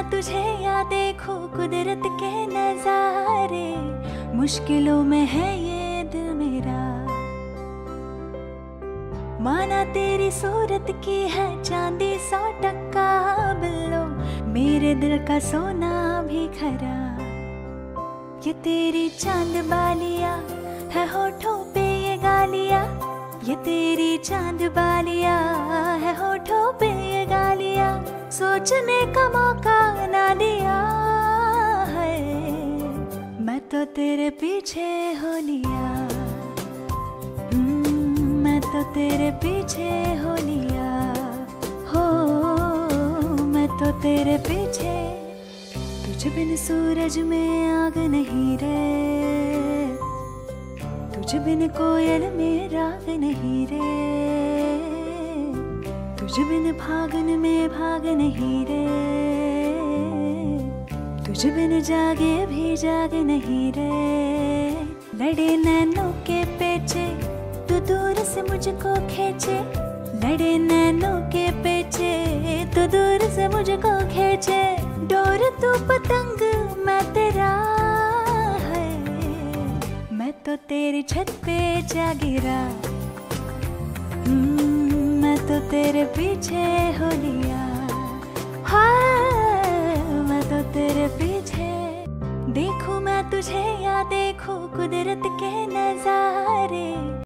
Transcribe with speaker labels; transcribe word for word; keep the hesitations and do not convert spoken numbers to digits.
Speaker 1: तुझे या देखूं कुदरत के नजारे, मुश्किलों में है ये दिल मेरा। माना तेरी सूरत की है चांदी सौ टक्का बिल्लो, मेरे दिल का सोना भी खरा। ये तेरी चांद बालिया है होठों पे ये गालिया, ये तेरी चांद बालिया है होठों पे ये गालिया, सोचने का मौका ना दिया है। मैं तो तेरे पीछे हो लिया, मैं तो तेरे पीछे हो लिया, हो मैं तो तेरे पीछे। तुझ बिन सूरज में आग नहीं रे, तुझ बिन कोयल में राग नहीं रे, तुझ बिन फागुन में भाग नहीं रे, तुझ बिन जागे भी जाग नहीं रे। लड़े नैनों के पेचे तू दूर से मुझको खींचे, लड़े नैनों के पेचे तू दूर से मुझको खींचे। डोर तू पतंग मैं तेरा है, मैं तो तेरी छत पे जा गिरा, मैं तो तेरे पीछे हो लिया, हाँ मैं तो तेरे पीछे। देखूं मैं तुझे या देखूं कुदरत के नजारे।